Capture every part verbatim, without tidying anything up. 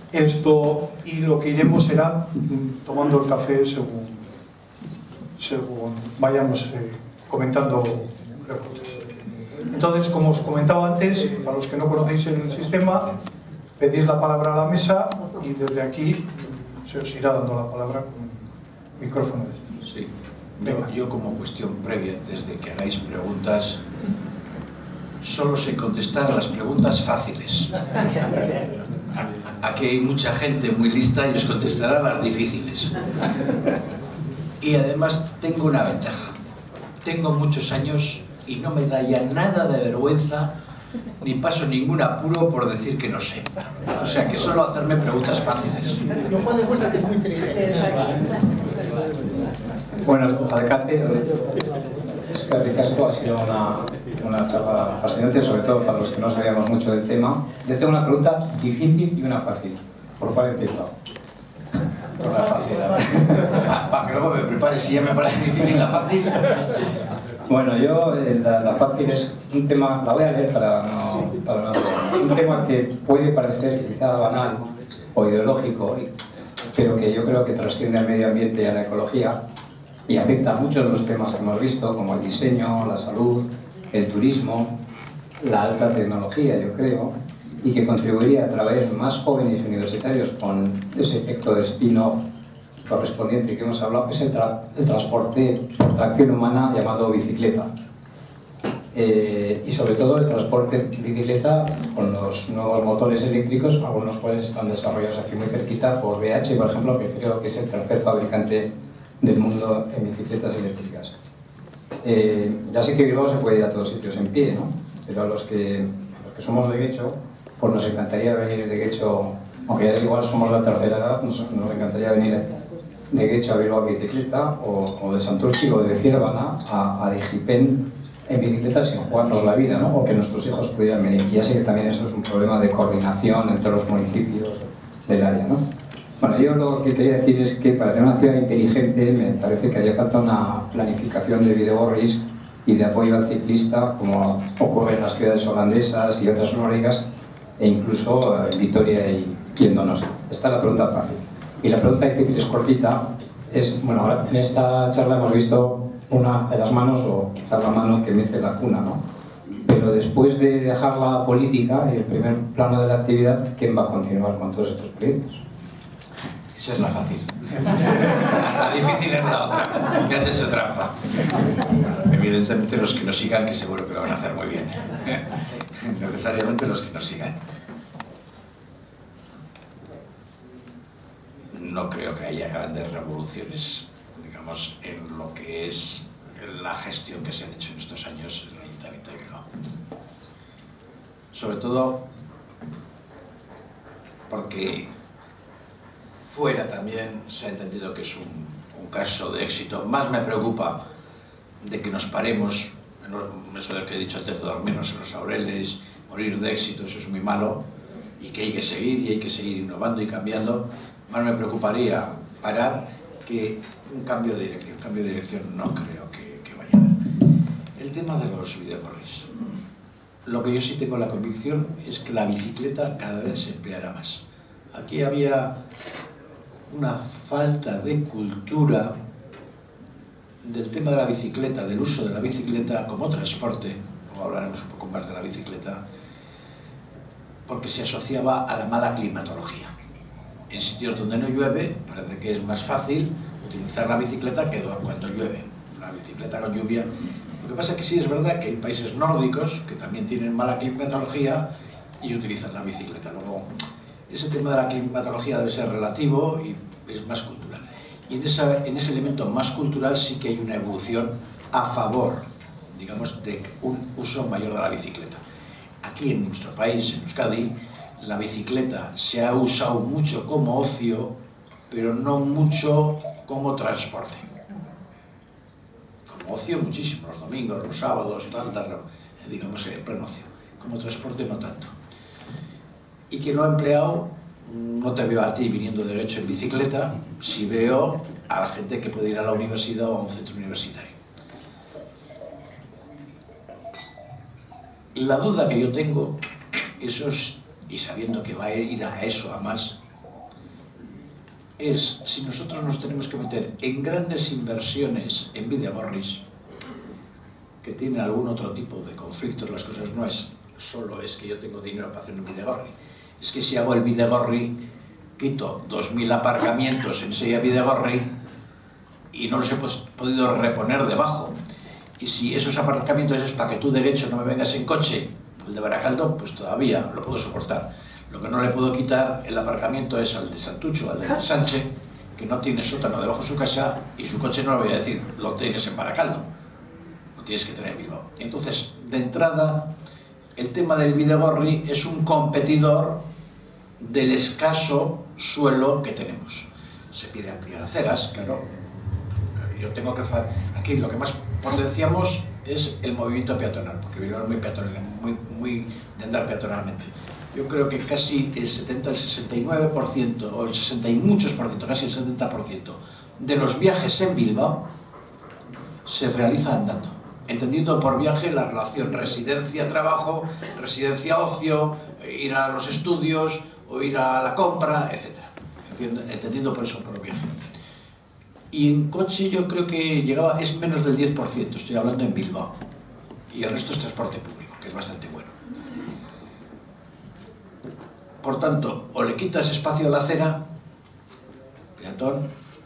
esto, y lo que iremos será tomando el café según, según vayamos eh, comentando. Entonces, como os comentaba antes, para los que no conocéis el sistema, pedís la palabra a la mesa y desde aquí se os irá dando la palabra con micrófono. Sí. Yo, yo como cuestión previa, antes de que hagáis preguntas, solo sé contestar a las preguntas fáciles. Aquí hay mucha gente muy lista y os contestará las difíciles. Y además tengo una ventaja. Tengo muchos años y no me da ya nada de vergüenza ni paso ningún apuro por decir que no sé. O sea que solo hacerme preguntas fáciles. Lo cual demuestra que es muy inteligente. Bueno, alcalde, es que el caso ha sido una, una charla fascinante, sobre todo para los que no sabíamos mucho del tema. Yo tengo una pregunta difícil y una fácil. ¿Por cuál empiezo? Por la fácil. Para que luego me prepare si ya me parece difícil la fácil. Bueno, yo la, la fácil es un tema, la voy a leer para no, para no un tema que puede parecer quizá banal o ideológico, pero que yo creo que trasciende al medio ambiente y a la ecología y afecta a muchos de los temas que hemos visto, como el diseño, la salud, el turismo, la alta tecnología, yo creo, y que contribuiría a atraer más jóvenes universitarios con ese efecto de spin-off correspondiente que hemos hablado, es el, tra el transporte por tracción humana llamado bicicleta. Eh, y sobre todo el transporte bicicleta con los nuevos motores eléctricos, algunos cuales están desarrollados aquí muy cerquita por B H, por ejemplo, que creo que es el tercer fabricante del mundo en bicicletas eléctricas. Eh, ya sé que Bilbao se puede ir a todos sitios en pie, ¿no? Pero a los que, los que somos de Guecho, pues nos encantaría venir de Guecho, aunque ya igual somos la tercera edad, nos, nos encantaría venir de Guecho a Bilbao a bicicleta, o, o de Santurchi o de Ciervana a, a Digipen en bicicleta sin jugarnos la vida, ¿no? O que nuestros hijos pudieran venir. Y ya sé que también eso es un problema de coordinación entre los municipios del área, ¿no? Bueno, yo lo que quería decir es que para tener una ciudad inteligente me parece que haría falta una planificación de Bidegorris y de apoyo al ciclista, como ocurre en las ciudades holandesas y otras nórdicas, e incluso en Vitoria y, y en Donostia. Esta es la pregunta fácil. Y la pregunta difícil es cortita. Es, bueno, ahora en esta charla hemos visto una de las manos, o quizás la mano que mece la cuna, ¿no? Pero después de dejar la política y el primer plano de la actividad, ¿quién va a continuar con todos estos proyectos? Esa es la fácil. La difícil es la otra. Me has hecho trampa. Evidentemente los que nos sigan, que seguro que lo van a hacer muy bien. Necesariamente los que nos sigan. No creo que haya grandes revoluciones, digamos, en lo que es la gestión que se han hecho en estos años en el Ayuntamiento de Bilbao. Sobre todo porque fuera también se ha entendido que es un, un caso de éxito. Más me preocupa de que nos paremos, eso del que he dicho antes, dormirnos en los laureles, morir de éxito, eso es muy malo, y que hay que seguir, y hay que seguir innovando y cambiando. Más me preocuparía parar que un cambio de dirección. Cambio de dirección no creo que, que vaya a haber. El tema de los videocorris. Lo que yo sí tengo la convicción es que la bicicleta cada vez se empleará más. Aquí había una falta de cultura del tema de la bicicleta, del uso de la bicicleta como transporte, o hablaremos un poco más de la bicicleta, porque se asociaba a la mala climatología. En sitios donde no llueve, parece que es más fácil utilizar la bicicleta que cuando llueve. La bicicleta con lluvia. Lo que pasa es que sí es verdad que hay países nórdicos que también tienen mala climatología y utilizan la bicicleta. Luego, ese tema de la climatología debe ser relativo y es más cultural. Y en, esa, en ese elemento más cultural sí que hay una evolución a favor, digamos, de un uso mayor de la bicicleta. Aquí en nuestro país, en Euskadi, la bicicleta se ha usado mucho como ocio, pero no mucho como transporte. Como ocio muchísimo, los domingos, los sábados, tal, tal, digamos, en pleno ocio. Como transporte no tanto. Y quien lo ha empleado, no te veo a ti viniendo de Guecho en bicicleta, si veo a la gente que puede ir a la universidad o a un centro universitario. La duda que yo tengo, eso es, y sabiendo que va a ir a eso, a más, es si nosotros nos tenemos que meter en grandes inversiones en bidegorris, que tienen algún otro tipo de conflictos. Las cosas no es solo es que yo tengo dinero para hacer un bidegorri, es que si hago el bidegorri, quito dos mil aparcamientos en Sella Bidegorri y no los he pues, podido reponer debajo. Y si esos aparcamientos es para que tú derecho no me vengas en coche, el de Baracaldo, pues todavía lo puedo soportar. Lo que no le puedo quitar el aparcamiento es al de Santucho, al de Sánchez, que no tiene sótano debajo de su casa y su coche no le voy a decir, lo tienes en Baracaldo, lo tienes que tener en Bilbao. Entonces, de entrada, el tema del bidegorri es un competidor del escaso suelo que tenemos. Se pide ampliar aceras, claro. Yo tengo que... Aquí lo que más potenciamos es el movimiento peatonal, porque Bilbao es muy peatonal, muy, muy de andar peatonalmente. Yo creo que casi el setenta, el sesenta y nueve por ciento, o el sesenta y muchos por ciento, casi el setenta por ciento de los viajes en Bilbao se realiza andando. Entendiendo por viaje la relación residencia-trabajo, residencia-ocio, ir a los estudios, o ir a la compra, etcétera. Entendiendo por eso por viaje. Y en coche yo creo que llegaba, es menos del diez por ciento, estoy hablando en Bilbao. Y el resto es transporte público, que es bastante bueno. Por tanto, o le quitas espacio a la acera, peatón,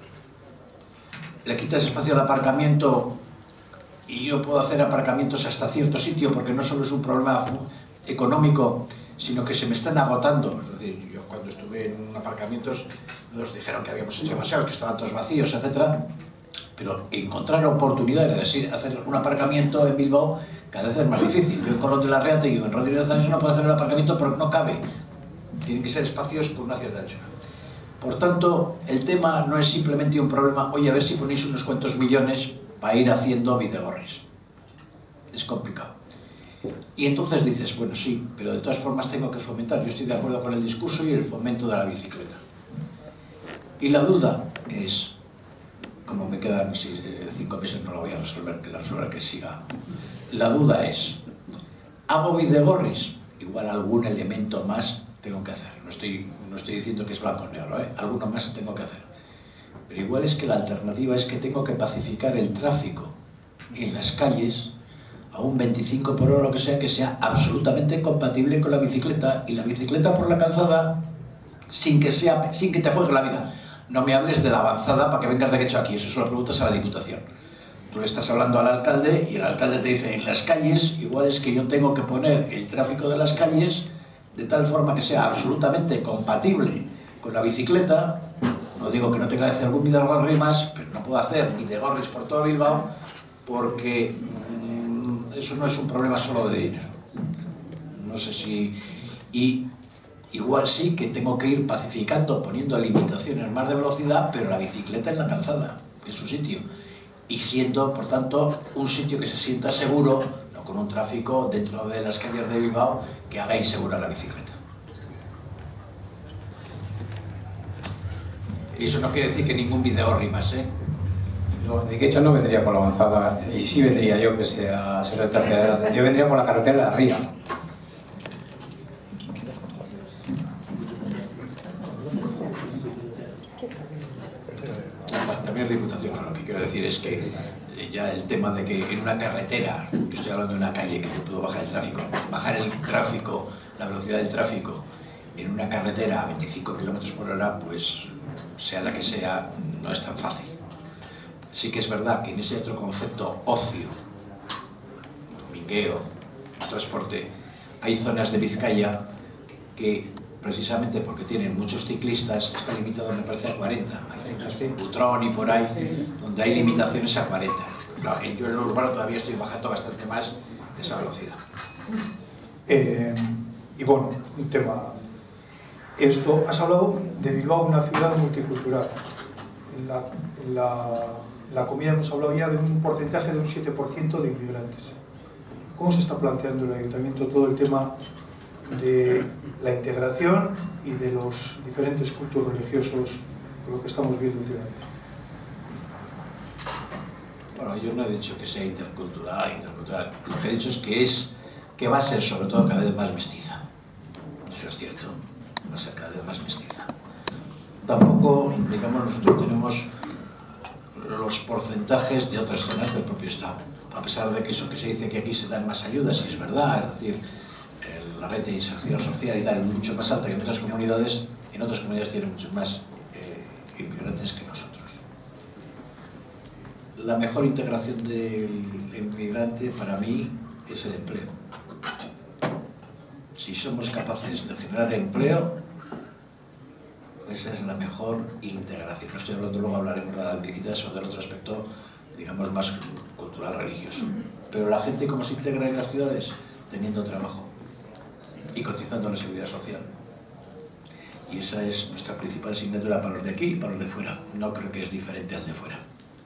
le quitas espacio al aparcamiento y yo puedo hacer aparcamientos hasta cierto sitio porque no solo es un problema económico, sino que se me están agotando. Es decir, yo cuando estuve en aparcamientos nos dijeron que habíamos hecho demasiados, que estaban todos vacíos, etcétera. Pero encontrar oportunidades de hacer un aparcamiento en Bilbao cada vez es más difícil. Yo en Colón de la Reata y yo en Rodríguez de Zanés no puedo hacer un aparcamiento porque no cabe. Tienen que ser espacios con una cierta anchura. Por tanto, el tema no es simplemente un problema, oye, a ver si ponéis unos cuantos millones para ir haciendo bidegorris. Es complicado. Y entonces dices, bueno, sí, pero de todas formas tengo que fomentar. Yo estoy de acuerdo con el discurso y el fomento de la bicicleta. Y la duda es, como me quedan si, cinco meses, no la voy a resolver, que la resuelva que siga. La duda es, ¿hago bidegorris? Igual algún elemento más tengo que hacer. No estoy, no estoy diciendo que es blanco o negro, ¿eh? Alguno más tengo que hacer. Pero igual es que la alternativa es que tengo que pacificar el tráfico en las calles a un veinticinco por hora, lo que sea, que sea absolutamente compatible con la bicicleta, y la bicicleta por la calzada sin que, sea, sin que te juegue la vida. No me hables de la avanzada para que vengas de hecho aquí, eso solo preguntas a la Diputación. Tú le estás hablando al alcalde y el alcalde te dice, en las calles, igual es que yo tengo que poner el tráfico de las calles de tal forma que sea absolutamente compatible con la bicicleta. No digo que no tenga que hacer algún bidegorri más, pero no puedo hacer bidegorris por todo Bilbao porque mmm, eso no es un problema solo de dinero. No sé si... Y igual sí que tengo que ir pacificando, poniendo limitaciones más de velocidad, pero la bicicleta en la calzada, en su sitio. Y siendo, por tanto, un sitio que se sienta seguro, no con un tráfico dentro de las calles de Bilbao que haga insegura la bicicleta. Y eso no quiere decir que ningún bidegorri más, ¿eh? De hecho no vendría por la avanzada, y sí vendría yo que sea se retrasada. Yo vendría por la carretera de arriba. También es Diputación, lo que quiero decir es que ya el tema de que en una carretera, yo estoy hablando de una calle que yo puedo bajar el tráfico, bajar el tráfico, la velocidad del tráfico en una carretera a veinticinco kilómetros por hora, pues sea la que sea, no es tan fácil. Sí que es verdad que en ese otro concepto, ocio, domingueo, transporte, hay zonas de Vizcaya que precisamente porque tienen muchos ciclistas está limitado, me parece, a cuarenta. Hay zonas de Butrón y por ahí donde hay limitaciones a cuarenta. Claro, yo en lo urbano todavía estoy bajando bastante más de esa velocidad. Eh, y bueno, un tema. Esto, has hablado de Bilbao, una ciudad multicultural. En la, en la, en la comida hemos hablado ya de un porcentaje de un siete por ciento de inmigrantes. ¿Cómo se está planteando el Ayuntamiento todo el tema de la integración y de los diferentes cultos religiosos, con lo que estamos viendo últimamente? Bueno, yo no he dicho que sea intercultural, intercultural. Lo que he dicho es que, es que va a ser sobre todo cada vez más mestiza. Eso es cierto, va a ser cada vez más mestiza. tampoco, digamos, nosotros tenemos los porcentajes de otras zonas del propio Estado. A pesar de que eso que se dice que aquí se dan más ayudas, y es verdad, es decir, el, la red de inserción social y tal es mucho más alta que en otras comunidades, en otras comunidades tienen muchos más eh, inmigrantes que nosotros. La mejor integración del inmigrante para mí es el empleo. Si somos capaces de generar empleo, esa es la mejor integración. No estoy hablando, luego hablaremos de las visitas o del otro aspecto, digamos, más cultural, religioso. Pero la gente, ¿cómo se integra en las ciudades? Teniendo trabajo y cotizando en la seguridad social. Y esa es nuestra principal asignatura para los de aquí y para los de fuera. No creo que es diferente al de fuera.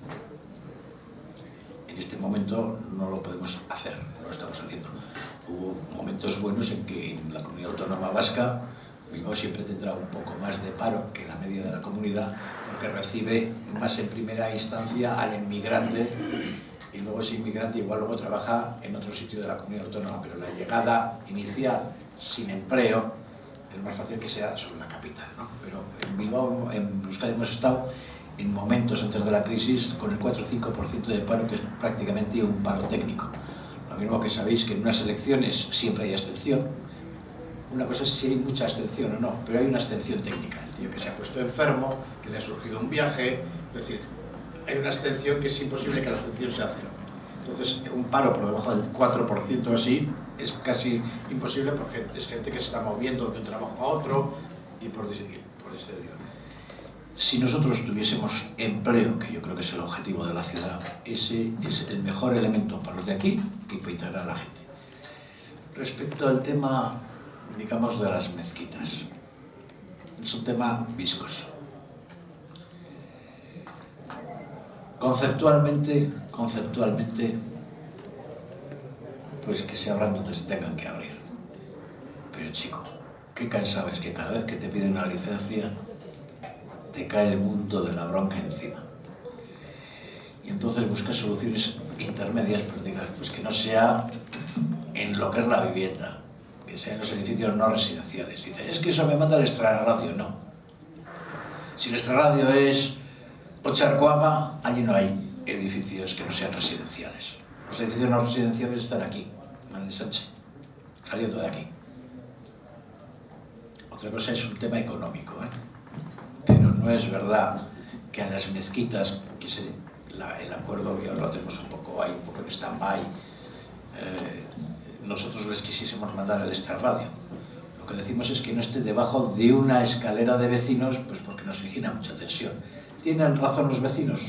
En este momento no lo podemos hacer, no lo estamos haciendo. Hubo momentos buenos en que en la comunidad autónoma vasca Bilbao siempre tendrá un poco más de paro que la media de la comunidad, porque recibe más en primera instancia al inmigrante y luego ese inmigrante igual luego trabaja en otro sitio de la comunidad autónoma, pero la llegada inicial sin empleo es más fácil que sea sobre la capital, ¿no? Pero en Bilbao, en Euskadi hemos estado en momentos antes de la crisis con el cuatro o cinco por ciento de paro, que es prácticamente un paro técnico. Lo mismo que sabéis que en unas elecciones siempre hay abstención. Una cosa es si hay mucha abstención o no, pero hay una abstención técnica. El tío que se ha puesto enfermo, que le ha surgido un viaje, es decir, hay una abstención que es imposible que la abstención sea cero. Entonces, un paro por debajo del cuatro por ciento así es casi imposible porque es gente que se está moviendo de un trabajo a otro y por, por ese digo. Si nosotros tuviésemos empleo, que yo creo que es el objetivo de la ciudad, ese es el mejor elemento para los de aquí y para integrar a la gente. Respecto al tema, digamos, de las mezquitas, es un tema viscoso. Conceptualmente, conceptualmente, pues que se abran donde se tengan que abrir. Pero chico, qué cansado es que cada vez que te piden una licencia, te cae el mundo de la bronca encima. Y entonces buscas soluciones intermedias, pues digas, pues que no sea en lo que es la vivienda, que sea en los edificios no residenciales. Dice, es que eso me manda el extrarradio. No. Si el extrarradio es Ocharcoaga, allí no hay edificios que no sean residenciales. Los edificios no residenciales están aquí, en el Sánchez, saliendo de aquí. Otra cosa es un tema económico, ¿eh? Pero no es verdad que a las mezquitas, que se, la, el acuerdo, y ahora lo tenemos un poco ahí, un poco en stand-by, eh, nosotros les quisiésemos mandar el extrarradio. Lo que decimos es que no esté debajo de una escalera de vecinos, pues porque nos origina mucha tensión. ¿Tienen razón los vecinos?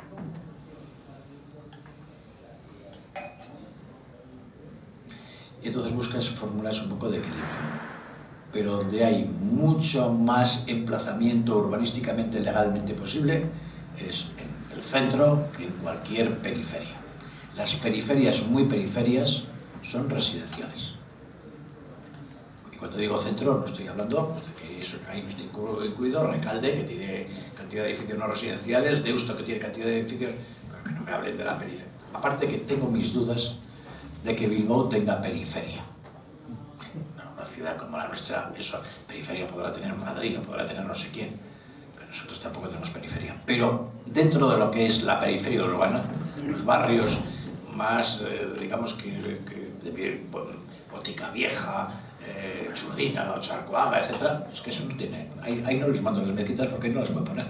Y entonces buscas fórmulas un poco de equilibrio, pero donde hay mucho más emplazamiento urbanísticamente legalmente posible es en el centro que en cualquier periferia. Las periferias muy periferias son residenciales. Y cuando digo centro no estoy hablando pues, de que eso, ahí no está incluido Recalde, que tiene cantidad de edificios no residenciales, Deusto, que tiene cantidad de edificios, pero que no me hablen de la periferia. Aparte que tengo mis dudas de que Bilbao tenga periferia. Una ciudad como la nuestra, eso, periferia podrá tener Madrid, o podrá tener no sé quién, pero nosotros tampoco tenemos periferia. Pero dentro de lo que es la periferia urbana, los barrios más, eh, digamos, que, que de Botica Vieja, eh, Churdina, Ocharcoaga, etcétera, es que eso no tiene, ahí, ahí no les mando las mezquitas porque no las puedo poner.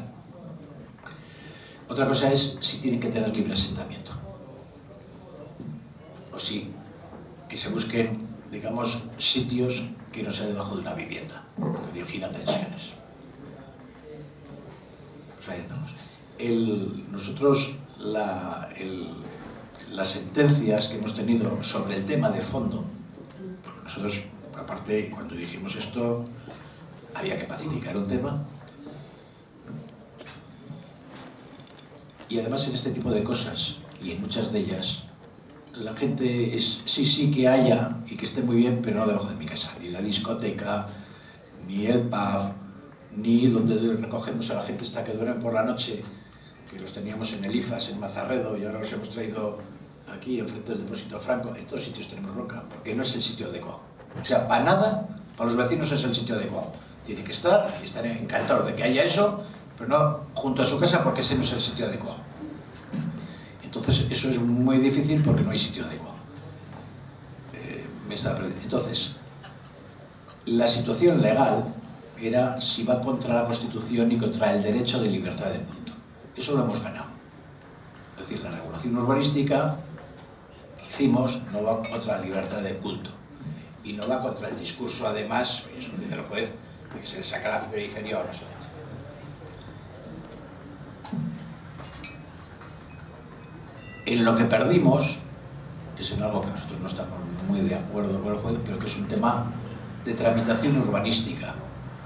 Otra cosa es si tienen que tener libre asentamiento. O sí, que se busquen, digamos, sitios que no sean debajo de una vivienda, que originan tensiones. Pues ahí andamos. El, nosotros, la, el, las sentencias que hemos tenido sobre el tema de fondo, porque nosotros, aparte, cuando dijimos esto, había que pacificar un tema, y además en este tipo de cosas, y en muchas de ellas, la gente es sí, sí que haya y que esté muy bien, pero no debajo de mi casa. Ni la discoteca, ni el pub, ni donde recogemos a la gente esta que duerme por la noche, que los teníamos en el I F A S, en Mazarredo, y ahora los hemos traído aquí, enfrente del depósito Franco. En todos sitios tenemos roca, porque no es el sitio adecuado. O sea, para nada, para los vecinos es el sitio adecuado. tiene que estar, y estaré encantado de que haya eso, pero no junto a su casa porque ese no es el sitio adecuado. Entonces eso es muy difícil porque no hay sitio adecuado. Eh, me está Entonces, la situación legal era si va contra la Constitución y contra el derecho de libertad de culto. Eso lo hemos ganado. Es decir, la regulación urbanística que hicimos no va contra la libertad de culto y no va contra el discurso, además, eso dice el juez, de que se le saca la figura inferior, no sé. En lo que perdimos, es en algo que nosotros no estamos muy de acuerdo con el juez, pero que es un tema de tramitación urbanística.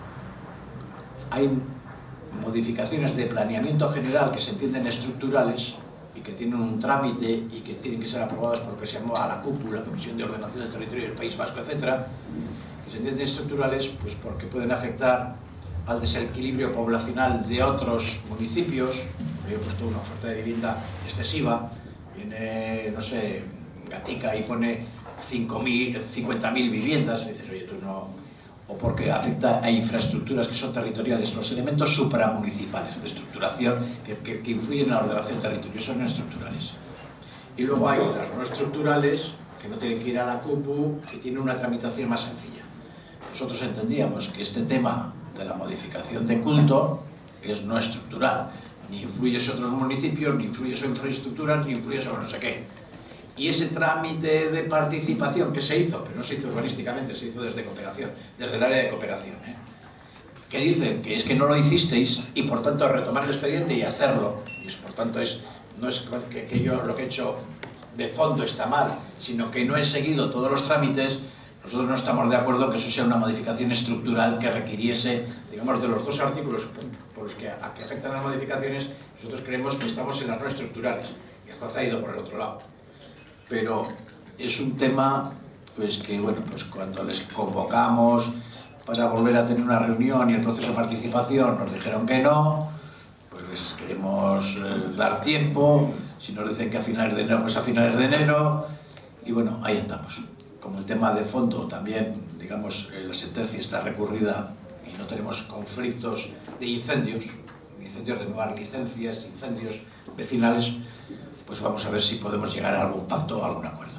Hay modificaciones de planeamiento general que se entienden estructurales y que tienen un trámite y que tienen que ser aprobadas por lo que se llama la C U P U, la Comisión de Ordenación del Territorio del País Vasco, etcétera, que se entienden estructurales pues porque pueden afectar al desequilibrio poblacional de otros municipios. Yo he puesto una oferta de vivienda excesiva, viene, no sé, Gatica y pone cincuenta mil viviendas, y dices, oye, tú no... O porque afecta a infraestructuras que son territoriales, los elementos supramunicipales de estructuración que, que, que influyen en la ordenación territorial son estructurales. Y luego hay otras no estructurales que no tienen que ir a la C U P U, que tienen una tramitación más sencilla. Nosotros entendíamos que este tema de la modificación de culto es no estructural, ni influye sobre otros municipios, ni influye sobre infraestructuras, ni influye sobre no sé qué. Y ese trámite de participación que se hizo, pero no se hizo urbanísticamente, se hizo desde cooperación, desde el área de cooperación, ¿eh? que dicen que es que no lo hicisteis y por tanto retomar el expediente y hacerlo, y es, por tanto es, no es que, que yo lo que he hecho de fondo está mal, sino que no he seguido todos los trámites. Nosotros no estamos de acuerdo que eso sea una modificación estructural que requiriese, digamos, de los dos artículos por los que, a que afectan las modificaciones. Nosotros creemos que estamos en las no estructurales y el juez ha ido por el otro lado. Pero es un tema pues que, bueno, pues cuando les convocamos para volver a tener una reunión y el proceso de participación nos dijeron que no, pues les queremos eh, dar tiempo. Si nos dicen que a finales de enero, pues a finales de enero, y bueno, ahí estamos. Como el tema de fondo también, digamos, la sentencia está recurrida y no tenemos conflictos de incendios, incendios de nuevas licencias, incendios vecinales, pues vamos a ver si podemos llegar a algún pacto o algún acuerdo.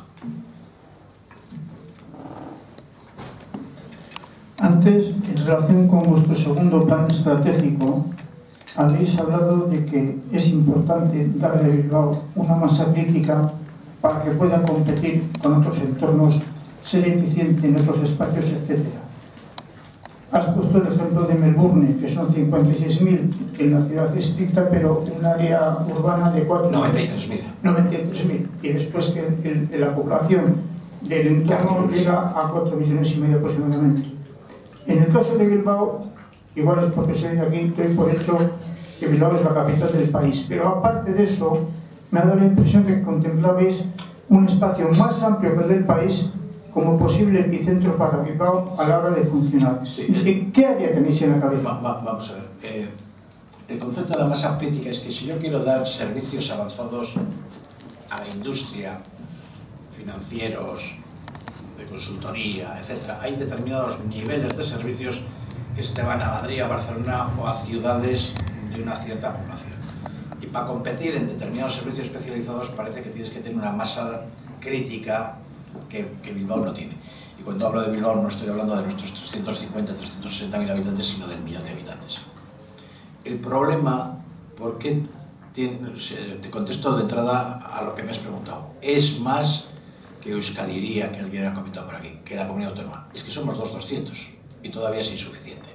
Antes, en relación con vuestro segundo plan estratégico, habéis hablado de que es importante darle a Bilbao una masa crítica para que pueda competir con otros entornos, ser eficiente en otros espacios, etcétera. Has puesto el ejemplo de Melbourne, que son cincuenta y seis mil en la ciudad estricta, pero un área urbana de cuatro noventa y tres mil. noventa y tres mil. Y después que el, el, la población del entorno llega a cuatro millones y medio aproximadamente. En el caso de Bilbao, igual es porque soy de aquí, doy por hecho que Bilbao es la capital del país. Pero aparte de eso, me ha dado la impresión que contemplabais un espacio más amplio que el del país como posible epicentro para Bilbao a la hora de funcionar. Sí, el... ¿Qué área tenéis en la cabeza? Va, va, vamos a ver. Eh, el concepto de la masa crítica es que si yo quiero dar servicios avanzados a la industria, financieros, de consultoría, etcétera, hay determinados niveles de servicios que se te van a Madrid, a Barcelona o a ciudades de una cierta población. Y para competir en determinados servicios especializados parece que tienes que tener una masa crítica que, que Bilbao no tiene. Y cuando hablo de Bilbao no estoy hablando de nuestros trescientos cincuenta, trescientos sesenta mil habitantes, sino del millón de habitantes. El problema, ¿por qué? Te contesto de entrada a lo que me has preguntado. Es más que Euskal Hiria, que alguien ha comentado por aquí, que la comunidad autónoma. Es que somos dos mil doscientos y todavía es insuficiente.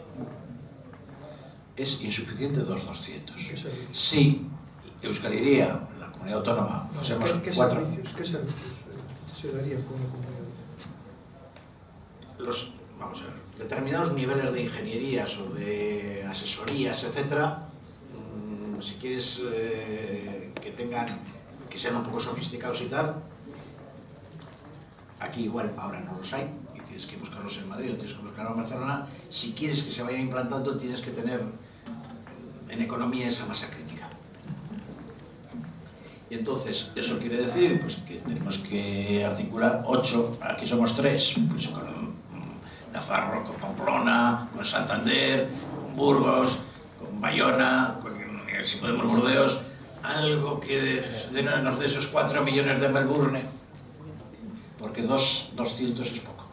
Es insuficiente dos mil doscientos. Sí, Euskal Hiria, la comunidad autónoma, no, somos ¿qué, qué cuatro. Servicios, ¿Qué servicios se darían con la comunidad? Los, vamos a ver, determinados niveles de ingenierías o de asesorías, etcétera, mmm, si quieres eh, que tengan, que sean un poco sofisticados y tal, aquí igual ahora no los hay y tienes que buscarlos en Madrid o tienes que buscarlos en Barcelona. Si quieres que se vayan implantando, tienes que tener en economía esa masa crítica. Y entonces, eso quiere decir pues, que tenemos que articular ocho, aquí somos tres, pues con la Nafarro con Pamplona, con Santander, con Burgos, con Bayona, con, si podemos, Burdeos, algo que de, de, nos de esos cuatro millones de Melbourne, porque dos, doscientos es poco.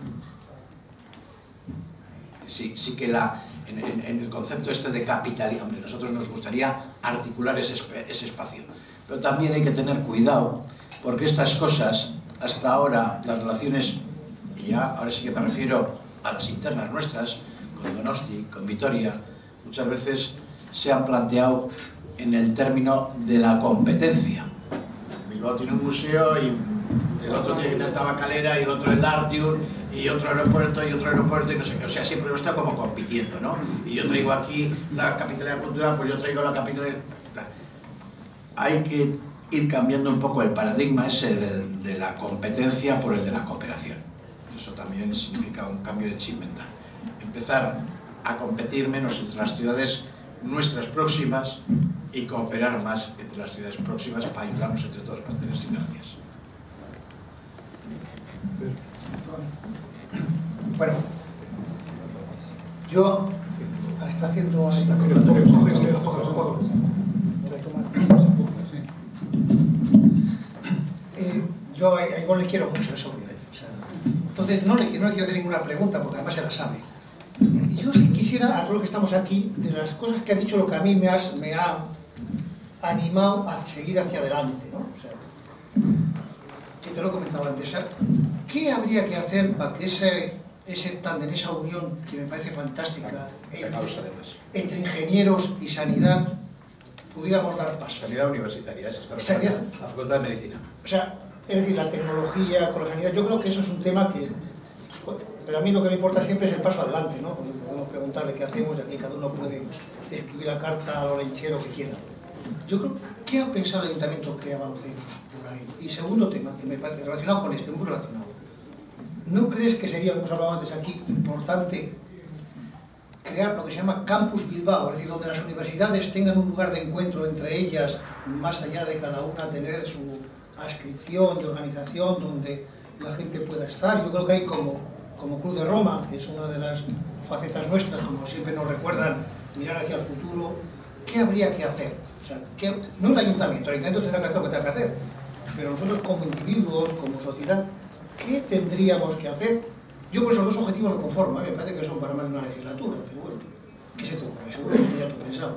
Sí, sí que la, en, en, en el concepto este de capitalidad, hombre, nosotros nos gustaría articular ese, ese espacio, pero también hay que tener cuidado, porque estas cosas, hasta ahora, las relaciones, y ya ahora sí que me refiero a las internas nuestras, con Donosti, con Vitoria, muchas veces se han planteado en el término de la competencia. Bilbao tiene un museo y el otro tiene que tener tabacalera y el otro el Artur y otro aeropuerto y otro aeropuerto y no sé qué. O sea, siempre está como compitiendo, ¿no? Y yo traigo aquí la capitalidad cultural, pues yo traigo la capitalidad... Hay que ir cambiando un poco el paradigma ese de, de la competencia por el de la cooperación. Eso también significa un cambio de chip mental. Empezar a competir menos entre las ciudades nuestras próximas y cooperar más entre las ciudades próximas para ayudarnos entre todos para tener sinergias. Bueno, yo está haciendo ahí eh, yo a Ivonne le quiero mucho, es obvio, ¿eh? O sea, entonces no le, no le quiero hacer ninguna pregunta porque además se la sabe. Y yo sí quisiera, a todo lo que estamos aquí, de las cosas que ha dicho, lo que a mí me, has, me ha animado a seguir hacia adelante, ¿no? O sea, que te lo he comentado antes, o sea, ¿qué habría que hacer para que ese, ese tándem, esa unión que me parece fantástica entre, entre ingenieros y sanidad pudiéramos dar paso? Sanidad universitaria, eso está Sanidad. La Facultad de Medicina. O sea, es decir, la tecnología con la sanidad, yo creo que eso es un tema que... Pero a mí lo que me importa siempre es el paso adelante, ¿no? Porque podemos preguntarle qué hacemos y aquí cada uno puede escribir la carta al olenchero que quiera. Yo creo, ¿qué ha pensado el Ayuntamiento que avancemos por ahí? Y segundo tema, que me parece relacionado con este, muy relacionado. ¿No crees que sería, como hemos hablado antes aquí, importante crear lo que se llama Campus Bilbao? Es decir, donde las universidades tengan un lugar de encuentro entre ellas, más allá de cada una tener su adscripción y organización, donde la gente pueda estar. Yo creo que hay como, como Club de Roma, que es una de las facetas nuestras, como siempre nos recuerdan, mirar hacia el futuro. ¿Qué habría que hacer? O sea, ¿qué, no el ayuntamiento, el ayuntamiento tendrá que hacer lo que tenga que hacer, pero nosotros como individuos, como sociedad, ¿qué tendríamos que hacer? Yo con esos dos objetivos me conformo, ¿eh? Me parece que son para más de una legislatura, pero bueno, ¿qué se te ocurre? Seguro que ya todo pensado.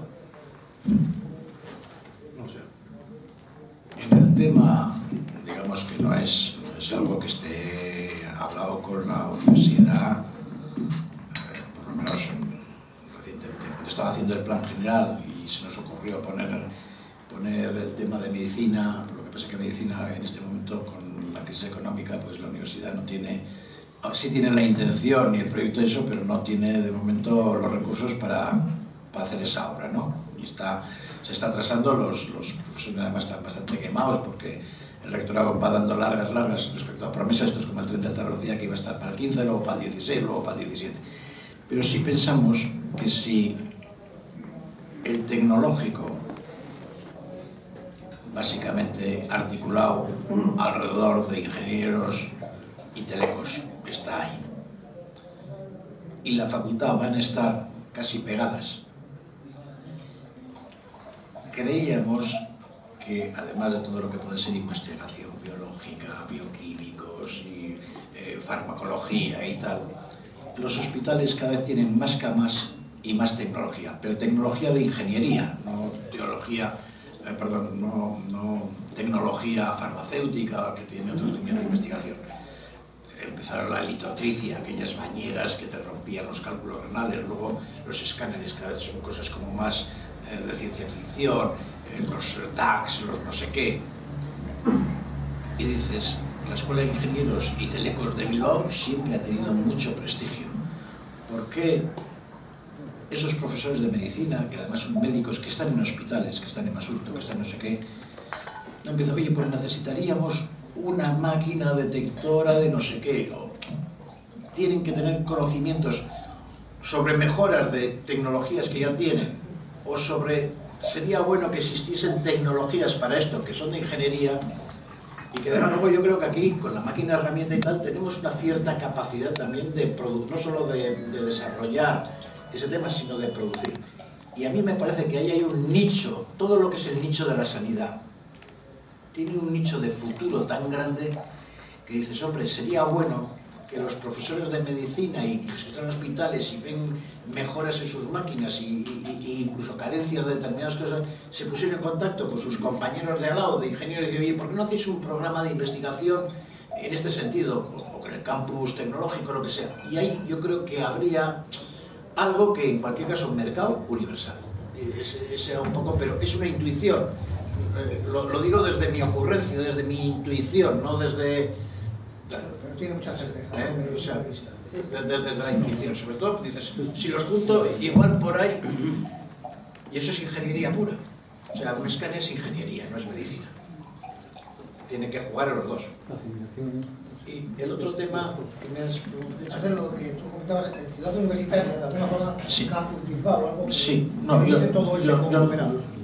No sé. En el tema, digamos que no es, no es algo que esté hablado con la universidad, eh, por lo menos recientemente, cuando estaba haciendo el plan general y se nos ocurrió poner, poner el tema de medicina. Lo que pasa es que medicina en este momento, con la crisis económica, pues la universidad no tiene, sí tiene la intención y el proyecto de eso, pero no tiene de momento los recursos para, para hacer esa obra, ¿no? Y está, se está atrasando, los, los profesores además están bastante quemados porque el rectorado va dando largas, largas respecto a promesas. Esto es como el tren de alta velocidad que iba a estar para el quince, luego para el dieciséis, luego para el diecisiete. Pero sí pensamos que si el tecnológico, básicamente articulado alrededor de ingenieros y telecos, está ahí, y la facultad van a estar casi pegadas, creíamos que además de todo lo que puede ser investigación biológica, bioquímicos y eh, farmacología y tal, los hospitales cada vez tienen más camas y más tecnología, pero tecnología de ingeniería, no teología, eh, perdón, no, no tecnología farmacéutica que tiene otras líneas de investigación. Empezaron la litotricia, aquellas bañeras que te rompían los cálculos renales, luego los escáneres cada vez son cosas como más eh, de ciencia ficción, eh, los D A Cs, los no sé qué. Y dices, la Escuela de Ingenieros y Telecos de Bilbao siempre ha tenido mucho prestigio. ¿Por qué esos profesores de medicina, que además son médicos que están en hospitales, que están en Basurto, que están no sé qué, no empiezan, oye, pues necesitaríamos una máquina detectora de no sé qué, o tienen que tener conocimientos sobre mejoras de tecnologías que ya tienen, o sobre, sería bueno que existiesen tecnologías para esto, que son de ingeniería, Y que de luego yo creo que aquí, con la máquina herramienta y tal, tenemos una cierta capacidad también de producir, no solo de, de desarrollar ese tema, sino de producir. Y a mí me parece que ahí hay un nicho, todo lo que es el nicho de la sanidad, tiene un nicho de futuro tan grande que dices, hombre, sería bueno que los profesores de medicina y los que están en hospitales y ven mejoras en sus máquinas y, y, y incluso carencias de determinadas cosas, se pusieran en contacto con sus compañeros de al lado, de ingenieros, y de, oye, ¿por qué no hacéis un programa de investigación en este sentido? O con el campus tecnológico, lo que sea. Y ahí yo creo que habría algo que, en cualquier caso, un mercado universal. Ese, ese un poco, pero es una intuición. Eh, lo, lo digo desde mi ocurrencia, desde mi intuición, no desde... Claro. Pero tiene mucha certeza. ¿Eh? O sea, desde, desde la intuición, sobre todo, dices, si los junto, igual por ahí, y eso es ingeniería pura. O sea, un escáner es ingeniería, no es medicina. Tiene que jugar a los dos. Y el otro tema que me has preguntado... Hacer lo que tú comentabas, en Ciudad Universitaria, de alguna forma, sí. Campus Bilbao, algo que sí, no, yo, todo ese yo, yo,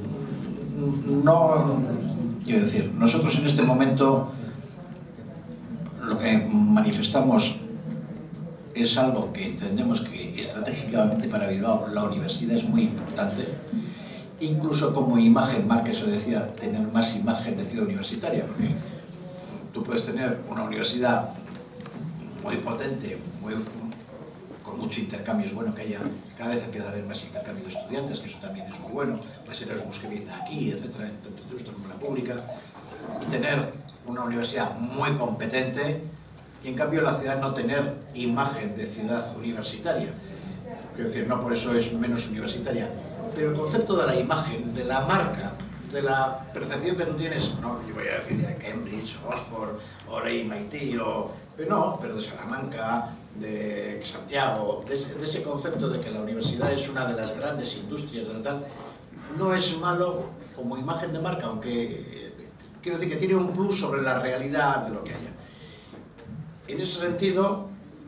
no, quiero decir, nosotros en este momento lo que manifestamos es algo que entendemos que estratégicamente para Bilbao la universidad es muy importante, incluso como imagen, marca, eso decía, tener más imagen de ciudad universitaria, porque tú puedes tener una universidad muy potente, muy, con mucho intercambio, es bueno que haya, cada vez empieza a haber más intercambio de estudiantes, que eso también es muy bueno, pues Erasmus que vienen aquí, etcétera, tanto esto como la pública, y tener una universidad muy competente, y en cambio la ciudad no tener imagen de ciudad universitaria. Quiero decir, no por eso es menos universitaria, pero el concepto de la imagen, de la marca, de la percepción que tú tienes, no, yo voy a decir de Cambridge, Oxford, o de M I T, o, pero no, pero de Salamanca, de Santiago, de ese, de ese concepto de que la universidad es una de las grandes industrias de la tal, no es malo como imagen de marca, aunque eh, quiero decir que tiene un plus sobre la realidad de lo que haya. En ese sentido,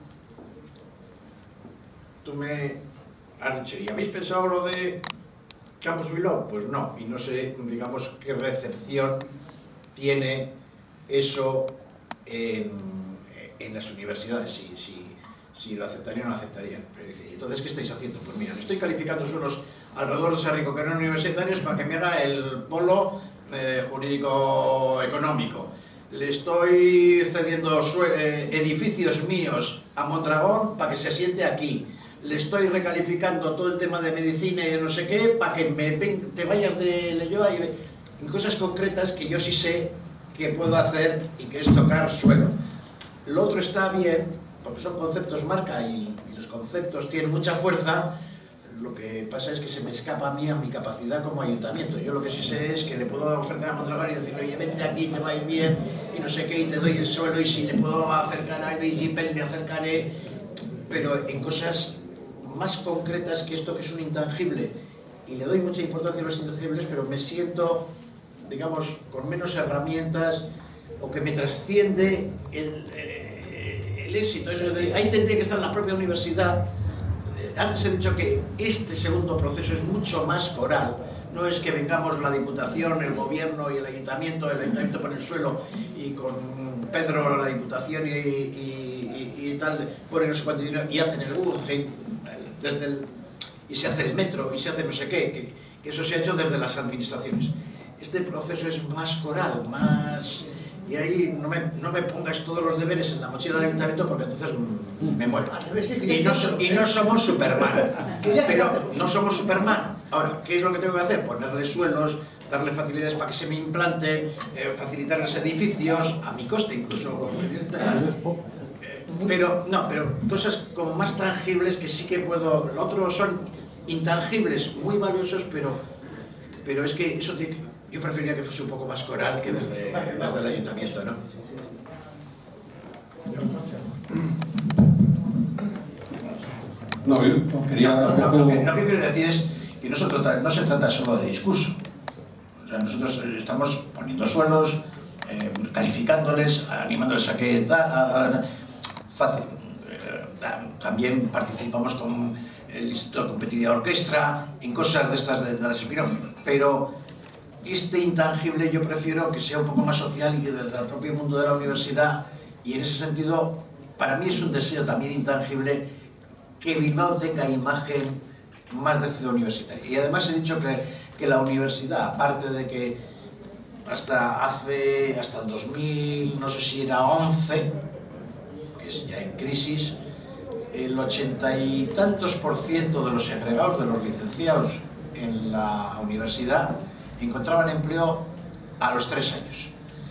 tú me has dicho, ¿y habéis pensado lo de Campus Bilbao? Pues no, y no sé, digamos, qué recepción tiene eso en, en las universidades, si, si, si lo aceptarían o no aceptarían. Pero dice, entonces, ¿qué estáis haciendo? Pues mira, estoy calificando suelos alrededor de Sarrico que no universitarios para que me haga el polo eh, jurídico-económico. Le estoy cediendo eh, edificios míos a Mondragón para que se asiente aquí. Le estoy recalificando todo el tema de medicina y de no sé qué para que me ven, te vayas de Leyoa y en cosas concretas que yo sí sé que puedo hacer y que es tocar suelo. Lo otro está bien, porque son conceptos marca y, y los conceptos tienen mucha fuerza. Lo que pasa es que se me escapa a mí a mi capacidad como ayuntamiento. Yo lo que sí sé es que le puedo ofrecer a Mondragón y decir, oye, vente aquí, te va a ir bien y no sé qué, y te doy el suelo, y si le puedo acercar a Digipel, me acercaré, pero en cosas más concretas que esto que es un intangible, y le doy mucha importancia a los intangibles, pero me siento, digamos, con menos herramientas, o que me trasciende el, el, el éxito. Eso de, ahí tendría que estar la propia universidad. Antes he dicho que este segundo proceso es mucho más coral. No es que vengamos la Diputación, el Gobierno y el Ayuntamiento, el Ayuntamiento por el suelo y con Pedro la Diputación y, y, y, y tal, ponen no sé cuánto dinero y hacen el Guggenheim desde el, y se hace el metro y se hace no sé qué, que, que eso se ha hecho desde las administraciones. Este proceso es más coral, más... Y ahí no me, no me pongas todos los deberes en la mochila del ayuntamiento porque entonces me muero. Y no, y no somos Superman. Pero no somos Superman. Ahora, ¿qué es lo que tengo que hacer? Ponerle suelos, darle facilidades para que se me implanten, eh, facilitarles edificios, a mi coste incluso. Pero, no, pero cosas como más tangibles que sí que puedo... Lo otro son intangibles, muy valiosos, pero, pero es que eso tiene que... Yo preferiría que fuese un poco más coral que desde, desde el ayuntamiento, ¿no? No, yo quería... No, no, lo, que, lo que quiero decir es que no se trata, no se trata solo de discurso. O sea, nosotros estamos poniendo suelos, eh, calificándoles, animándoles a que... A, a, a, fácil. Eh, también participamos con el Instituto de Competitiva Orquestra, en cosas de estas de, de la opinión, pero... este intangible yo prefiero que sea un poco más social y que del propio mundo de la universidad, y en ese sentido para mí es un deseo también intangible que Bilbao tenga imagen más de ciudad universitaria. Y además he dicho que, que la universidad, aparte de que hasta hace, hasta el dos mil, no sé si era once, que es ya en crisis, el ochenta y tantos por ciento de los segregados, de los licenciados en la universidad, encontraban empleo a los tres años.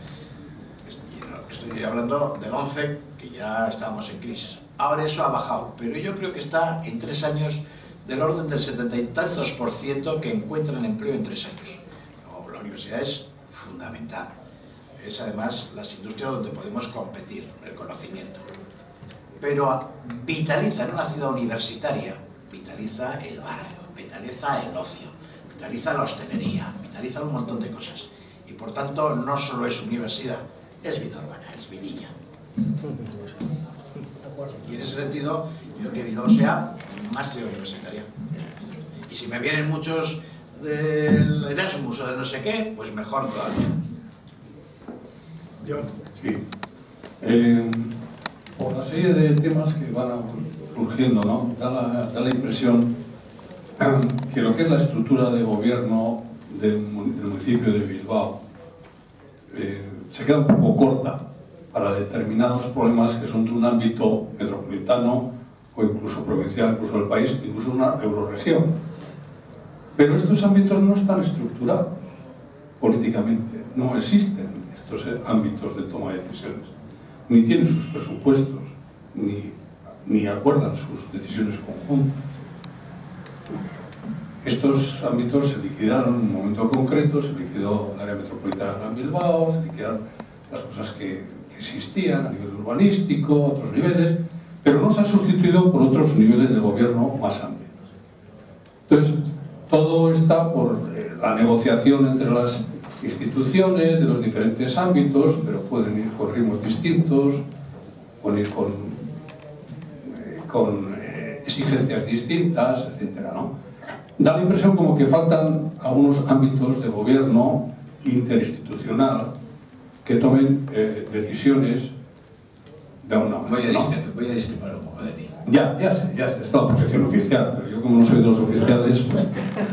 Estoy hablando del once, que ya estábamos en crisis. Ahora eso ha bajado, pero yo creo que está en tres años del orden del setenta y tantos por ciento que encuentran empleo en tres años. No, la universidad es fundamental. Es además las industrias donde podemos competir, el conocimiento. Pero vitaliza en una ciudad universitaria, vitaliza el barrio, vitaliza el ocio, vitaliza la hostelería, vitaliza un montón de cosas. Y por tanto no solo es universidad, es vida urbana, es vidilla. Y en ese sentido, yo que Bilbao sea más ciudad universitaria. Y si me vienen muchos del Erasmus o de no sé qué, pues mejor todavía. Yo. Sí. Eh, por la serie de temas que van surgiendo, ¿no? Da la, da la impresión que lo que es la estructura de gobierno del, del municipio de Bilbao eh, se queda un poco corta para determinados problemas que son de un ámbito metropolitano o incluso provincial, incluso del país, incluso una eurorregión. Pero estos ámbitos no están estructurados políticamente, no existen estos ámbitos de toma de decisiones, ni tienen sus presupuestos, ni, ni acuerdan sus decisiones conjuntas. Estos ámbitos se liquidaron en un momento concreto, se liquidó el área metropolitana de Gran Bilbao, se liquidaron las cosas que, que existían a nivel urbanístico, a otros niveles, pero no se han sustituido por otros niveles de gobierno más amplios. Entonces, todo está por eh, la negociación entre las instituciones de los diferentes ámbitos, pero pueden ir con ritmos distintos, pueden ir con, eh, con eh, exigencias distintas, etcétera, ¿no? Da la impresión como que faltan algunos ámbitos de gobierno interinstitucional que tomen eh, decisiones de una manera. Voy a, ¿no? discrepar, voy a discrepar un poco de ti. Ya, ya sé, ya sé, es la posición oficial, pero yo como no soy de los oficiales... Pues,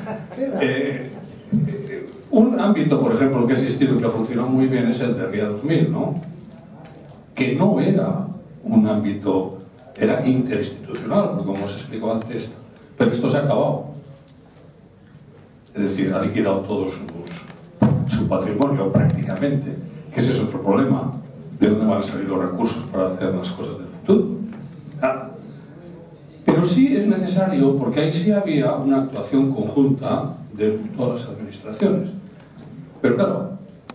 eh, eh, un ámbito, por ejemplo, que ha existido y que ha funcionado muy bien es el de Ría dos mil, ¿no? Que no era un ámbito, era interinstitucional, como os explicó antes, pero esto se ha acabado. Es decir, ha liquidado todo su, su patrimonio prácticamente, que ese es otro problema, de dónde van a salir los recursos para hacer las cosas del futuro. Ah. Pero sí es necesario, porque ahí sí había una actuación conjunta de todas las administraciones. Pero claro,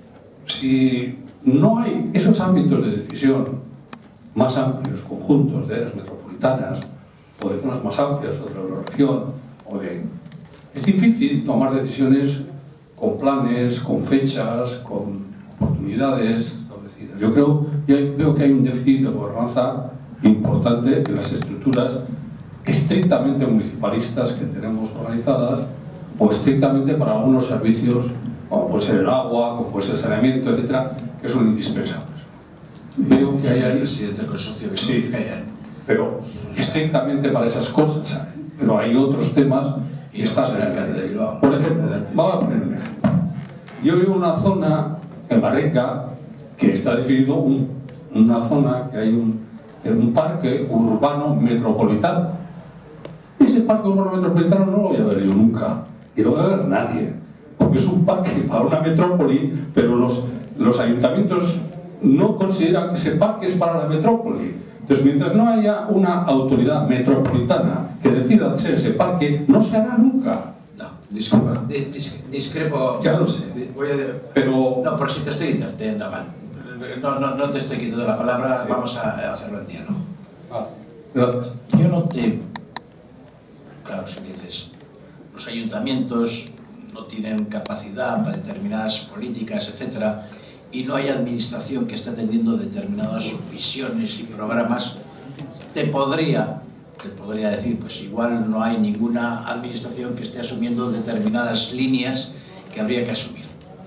si no hay esos ámbitos de decisión más amplios, conjuntos de áreas metropolitanas, o de zonas más amplias, o de la región, o de... es difícil tomar decisiones con planes, con fechas, con oportunidades establecidas. Yo creo, yo veo que hay un déficit de gobernanza importante en las estructuras estrictamente municipalistas que tenemos organizadas, o estrictamente para algunos servicios, como puede ser el agua, como puede ser el saneamiento, etcétera, que son indispensables. Veo que hay ahí... presidente del consorcio de sí, pero estrictamente para esas cosas, ¿sabes? Pero hay otros temas y están en el alcalde de Bilbao. Por ejemplo, vamos a poner un ejemplo. Yo vivo en una zona, en Barreca, que está definido un, una zona que hay un, un parque urbano metropolitano. Ese parque urbano metropolitano no lo voy a ver yo nunca, y no lo va a ver nadie, porque es un parque para una metrópoli, pero los, los ayuntamientos no consideran que ese parque es para la metrópoli. Entonces, mientras no haya una autoridad metropolitana que decida hacer ese parque, no se hará nunca. No, disculpa, dis, discrepo. Ya lo sé. Voy a, pero... No, por si te estoy entendiendo mal. No, no, no te estoy quitando la palabra, sí. Vamos a hacerlo en diálogo. Ah, gracias. Yo no te... Claro, si dices, los ayuntamientos no tienen capacidad para determinadas políticas, etcétera, y no hay administración que esté atendiendo determinadas visiones y programas, te podría, te podría decir, pues igual no hay ninguna administración que esté asumiendo determinadas líneas que habría que asumir.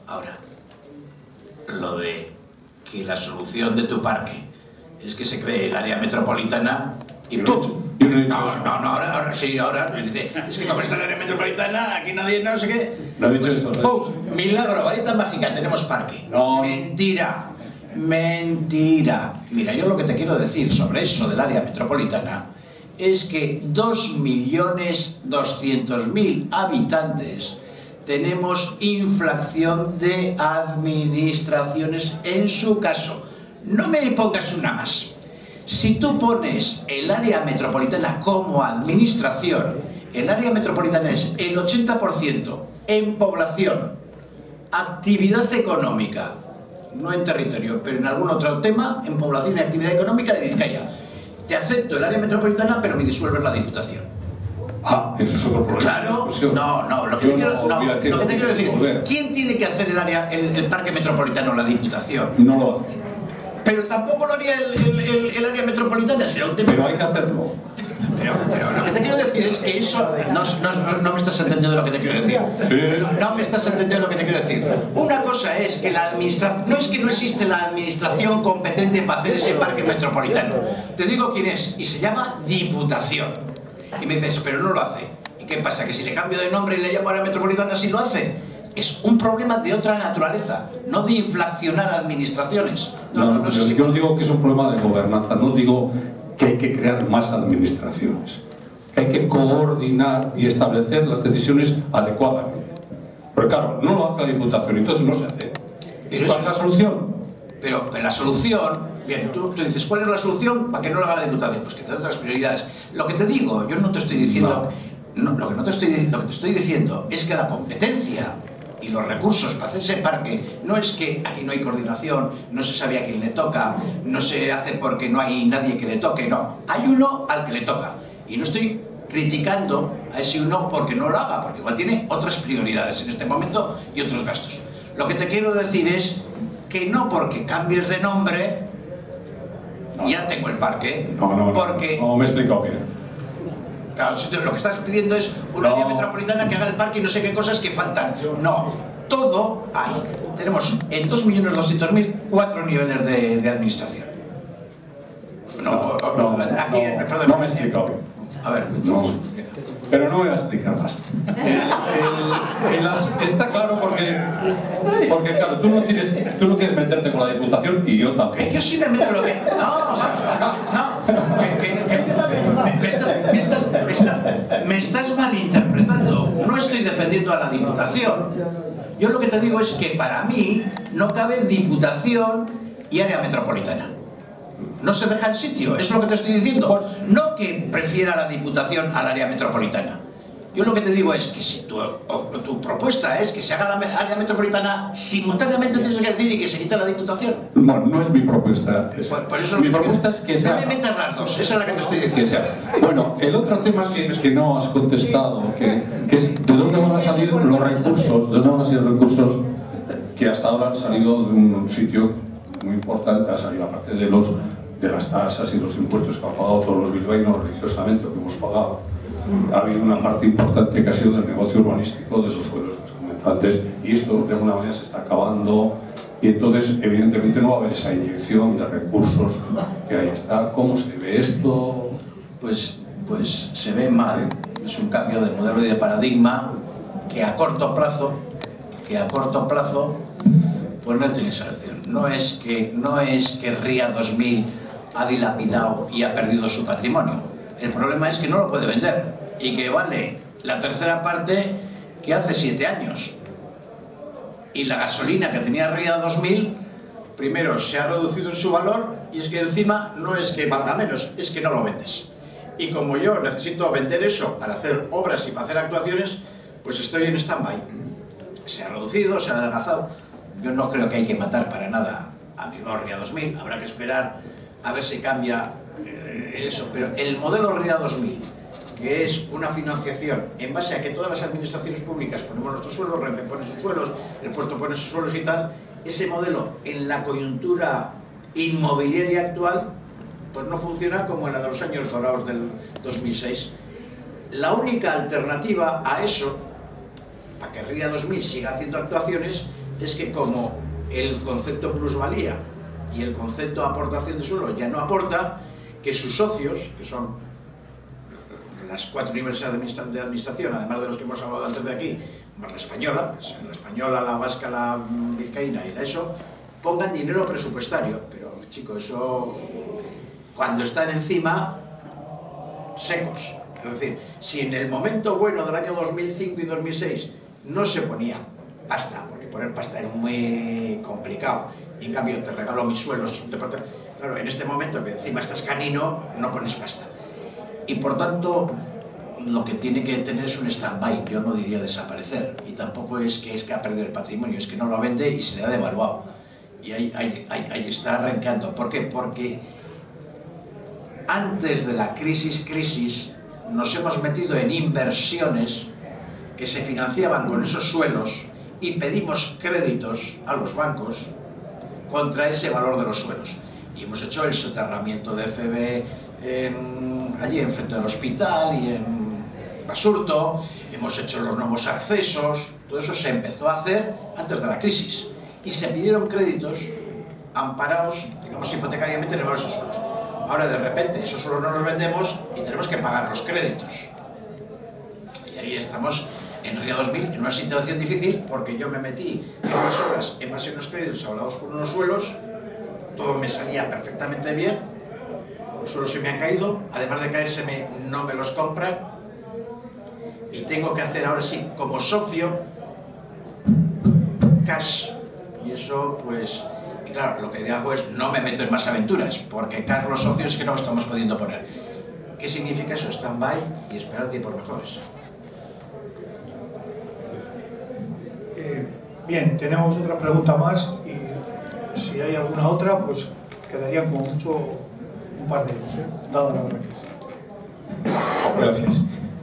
Ahora, lo de que la solución de tu parque es que se cree el área metropolitana y ¡pum! Yo no he dicho No, eso. no, no, ahora, ahora sí, ahora dice, es que como está el área metropolitana, aquí nadie, no sé qué. No he dicho eso. no he ¡Pum! dicho eso. Milagro, varita mágica, tenemos parque. No. Mentira, mentira. Mira, yo lo que te quiero decir sobre eso del área metropolitana es que dos millones doscientos mil habitantes tenemos inflación de administraciones en su caso. No me pongas una más. Si tú pones el área metropolitana como administración, el área metropolitana es el ochenta por ciento en población, actividad económica, no en territorio, pero en algún otro tema, en población y actividad económica de Vizcaya. Te acepto el área metropolitana, pero me disuelves la Diputación. Ah, eso es otro problema. Claro, de discusión. no, no, lo que Yo te quiero, no no, voy a decir lo que te lo quiero que decir, resolver. ¿quién tiene que hacer el área, el, el parque metropolitano? La Diputación. No lo hace. Pero tampoco lo haría el, el, el, el área metropolitana, será un tema. Pero hay que hacerlo. Pero, pero lo que te quiero decir es que eso... No, no, no me estás entendiendo lo que te quiero decir. Sí. No, no me estás entendiendo lo que te quiero decir. Una cosa es que la administración... No es que no existe la administración competente para hacer ese parque metropolitano. Te digo quién es, y se llama Diputación. Y me dices, pero no lo hace. ¿Y qué pasa? ¿Que si le cambio de nombre y le llamo área metropolitana, sí lo hace? Es un problema de otra naturaleza, no de inflacionar administraciones. No, no, no sé yo, si- yo digo que es un problema de gobernanza, no digo que hay que crear más administraciones. Que hay que coordinar y establecer las decisiones adecuadamente. Pero claro, no lo hace la Diputación, entonces no se hace. Pero ¿Cuál es- es la solución? Pero, pero la solución, bien, tú, tú dices, ¿cuál es la solución para que no lo haga la Diputación? Pues que te dé otras prioridades. Lo que te digo, yo no te estoy diciendo, no, lo, que no te estoy, lo que te estoy diciendo es que la competencia y los recursos para hacer ese parque no es que aquí no hay coordinación, no se sabe a quién le toca, no se hace porque no hay nadie que le toque, no. Hay uno al que le toca. Y no estoy criticando a ese uno porque no lo haga, porque igual tiene otras prioridades en este momento y otros gastos. Lo que te quiero decir es que no porque cambies de nombre No. ya tengo el parque, No, no, no. porque No, me he explicado bien. claro, si te- lo que estás pidiendo es una No. área metropolitana que haga el parque y no sé qué cosas que faltan. No, todo hay. Tenemos en dos millones doscientos mil cuatro niveles de, de administración. No, No, no, aquí, no, perdón, no me he explicado bien. A ver, No, pero no voy a explicar más. El- el- el as- está claro porque, porque claro, tú no, tienes, tú no quieres meterte con la Diputación y yo que tampoco. yo sí me meto lo que... No, o sea, no, que, que- que- me, me estás, me, estás, me, estás, me estás malinterpretando. No estoy defendiendo a la Diputación. Yo lo que te digo es que para mí no cabe Diputación y área metropolitana. No se deja el sitio, es lo que te estoy diciendo. No que prefiera la Diputación al área metropolitana. Yo lo que te digo es que si tu, o, tu propuesta es que se haga la me- área metropolitana, simultáneamente tienes que decir y que se quita la Diputación. Bueno, no es mi propuesta esa. Por, por eso lo Mi que te propuesta quiero- es que sea... No me metas las dos, esa es la que te estoy que diciendo. sea. Bueno, el otro tema que, que no has contestado, que, que es de dónde van a salir los recursos, de dónde van a salir los recursos que hasta ahora han salido de un sitio muy importante, ha salido aparte de los de las tasas y los impuestos que han pagado todos los bilbaínos religiosamente, o que hemos pagado. Ha habido una parte importante que ha sido del negocio urbanístico de esos suelos que comenzó antes, y esto de alguna manera se está acabando, y entonces evidentemente no va a haber esa inyección de recursos que ahí está. ¿Cómo se ve esto? Pues, pues se ve mal, es un cambio de modelo y de paradigma que a corto plazo, que a corto plazo, pues no tiene solución. No es que, no es que Ría dos mil ha dilapidado y ha perdido su patrimonio. El problema es que no lo puede vender y que vale la tercera parte que hace siete años. Y la gasolina que tenía Ría dos mil, primero se ha reducido en su valor y es que encima no es que valga menos, es que no lo vendes. Y como yo necesito vender eso para hacer obras y para hacer actuaciones, pues estoy en stand-by. Se ha reducido, se ha adelgazado. Yo no creo que hay que matar para nada a Bilbao Ría dos mil, habrá que esperar a ver si cambia eh, eso. Pero el modelo Ría dos mil, que es una financiación en base a que todas las administraciones públicas ponemos nuestros suelos, Renfe pone sus suelos, el puerto pone sus suelos y tal, ese modelo en la coyuntura inmobiliaria actual pues no funciona como en la de los años dorados del dos mil seis. La única alternativa a eso, para que Ría dos mil siga haciendo actuaciones, es que como el concepto plusvalía y el concepto aportación de suelo ya no aporta, que sus socios, que son las cuatro universidades de administración, además de los que hemos hablado antes de aquí, más la española, la española, la vasca, la vizcaína y la eso, pongan dinero presupuestario. Pero, chicos, eso, cuando están encima, secos. Es decir, si en el momento bueno del año dos mil cinco y dos mil seis no se ponía pasta, porque poner pasta era muy complicado, y en cambio te regalo mis suelos, claro, en este momento que encima estás canino, no pones pasta. Y por tanto, lo que tiene que tener es un stand-by, yo no diría desaparecer, y tampoco es que es que ha perdido el patrimonio, es que no lo vende y se le ha devaluado. Y ahí, ahí, ahí, ahí está arrancando. ¿Por qué? Porque antes de la crisis, crisis, nos hemos metido en inversiones que se financiaban con esos suelos y pedimos créditos a los bancos contra ese valor de los suelos. Y hemos hecho el soterramiento de F B en, allí enfrente del hospital y en Basurto, hemos hecho los nuevos accesos, todo eso se empezó a hacer antes de la crisis. Y se pidieron créditos amparados, digamos, hipotecariamente en el valor de esos suelos. Ahora de repente esos suelos no los vendemos y tenemos que pagar los créditos. Y ahí estamos en Ría dos mil en una situación difícil porque yo me metí en unas horas en base a unos créditos hablados por unos suelos, todo me salía perfectamente bien, los suelos se me han caído, además de caérseme no me los compran y tengo que hacer ahora sí como socio cash. Y eso pues, y claro, lo que hago es no me meto en más aventuras porque cash los socios que no estamos pudiendo poner. ¿Qué significa eso? Stand-by y esperar tiempos mejores. Eh, bien, tenemos otra pregunta más y si hay alguna otra, pues quedarían como mucho un par de ellos, ¿eh? Dado la hora que es. Gracias.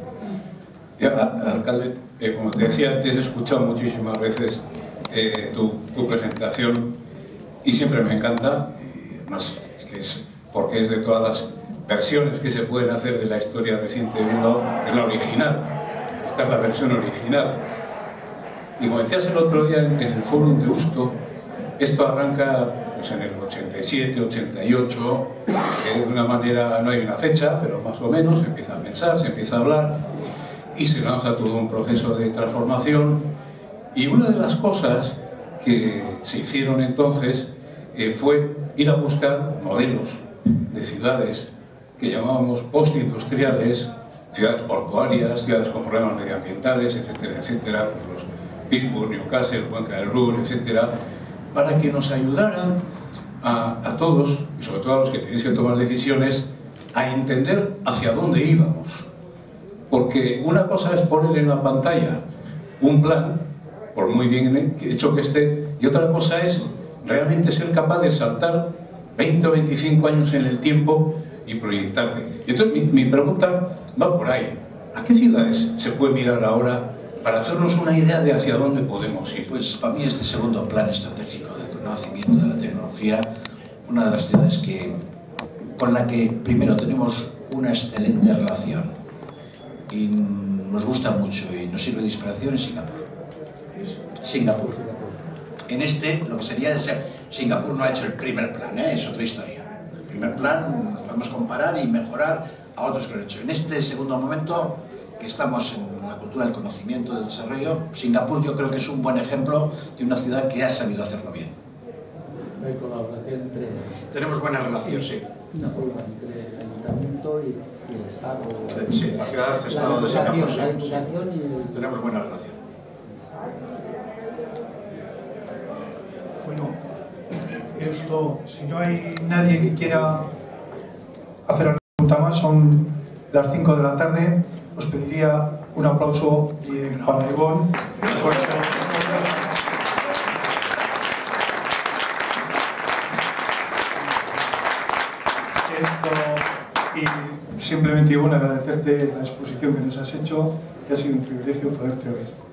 Ya, alcalde, eh, como te decía antes, he escuchado muchísimas veces eh, tu, tu presentación y siempre me encanta, y más que es porque es de todas las versiones que se pueden hacer de la historia reciente de Bilbao, es la original. Esta es la versión original. Y como decías el otro día en el Fórum de Usto, esto arranca pues, en el ochenta y siete, ochenta y ocho, que de una manera, no hay una fecha, pero más o menos se empieza a pensar, se empieza a hablar y se lanza todo un proceso de transformación. Y una de las cosas que se hicieron entonces eh, fue ir a buscar modelos de ciudades que llamábamos postindustriales, ciudades portuarias, ciudades con problemas medioambientales, etcétera, etcétera, pues los Pittsburgh, Newcastle, Cuenca del Ruhr, etcétera, para que nos ayudaran a, a todos, y sobre todo a los que tenéis que tomar decisiones, a entender hacia dónde íbamos. Porque una cosa es poner en la pantalla un plan, por muy bien hecho que esté, y otra cosa es realmente ser capaz de saltar veinte o veinticinco años en el tiempo y proyectarte. Y entonces mi, mi pregunta va por ahí. ¿A qué ciudades se puede mirar ahora para hacernos una idea de hacia dónde podemos ir? Pues para mí este segundo plan estratégico del conocimiento de la tecnología, una de las ciudades que, con la que primero tenemos una excelente relación y nos gusta mucho y nos sirve de inspiración es Singapur. Singapur. En este, lo que sería ser, Singapur no ha hecho el primer plan, ¿eh? Es otra historia. El primer plan podemos comparar y mejorar a otros que lo han hecho. En este segundo momento, que estamos en la cultura del conocimiento, del desarrollo, Singapur yo creo que es un buen ejemplo de una ciudad que ha sabido hacerlo bien. Hay colaboración entre... Tenemos buena relación, sí. Una colaboración entre el ayuntamiento y, y el Estado. Sí, la ciudad-estado de Singapur, sí. La educación y el... Tenemos buena relación. Bueno, esto, si no hay nadie que quiera hacer alguna pregunta más, son las cinco de la tarde, os pediría un aplauso para Ivonne. Esto, y simplemente, Ivonne, agradecerte la exposición que nos has hecho, que ha sido un privilegio poderte oír.